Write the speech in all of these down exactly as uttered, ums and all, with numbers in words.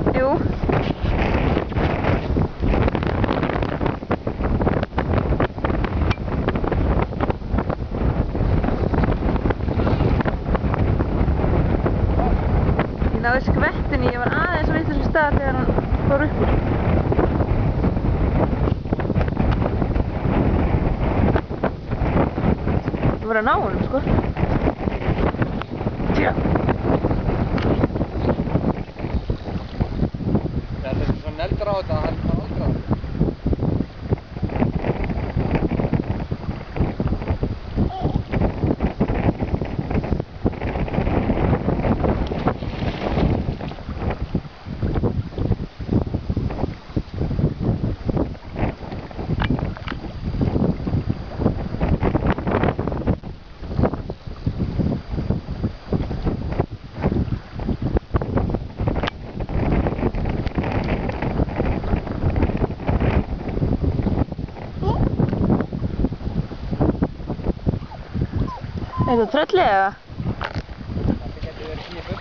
Jú. Ég náði skvettinni, ég var aðeins á vitlausum stað þegar hann fór upp úr. Ég var að ná honum, sko. Tja! Það er svo neldur á þetta að hann fara aldrei á þetta. Er þetta tröllið eða? Þetta getur verið kýpur.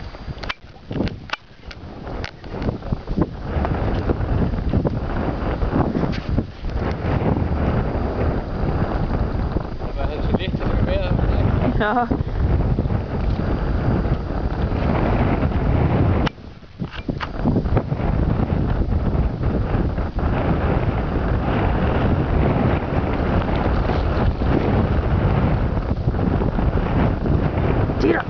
Það er svo lítið sem við veiðum þetta. Já. Tira!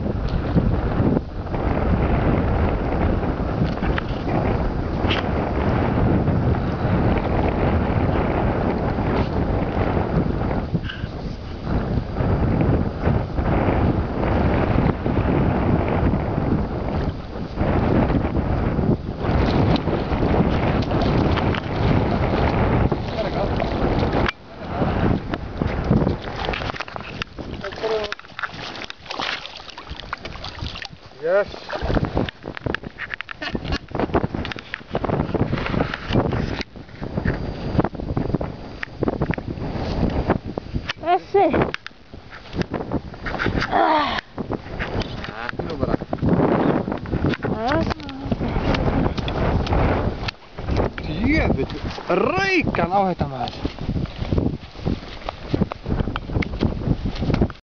Yes. Þessi! Ah. Þetta nú bara. Djöfull, raukan á þetta maður.